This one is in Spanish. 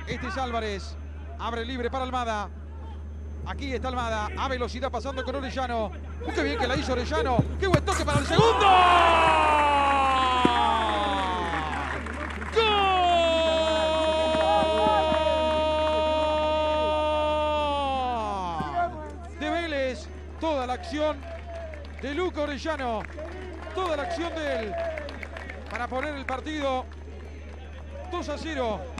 Este es Álvarez. Abre libre para Almada. Aquí está Almada. A velocidad pasando con Orellano. ¡Qué bien que la hizo Orellano! ¡Qué buen toque para el segundo! De Vélez, toda la acción de Luca Orellano, toda la acción de él para poner el partido 2-0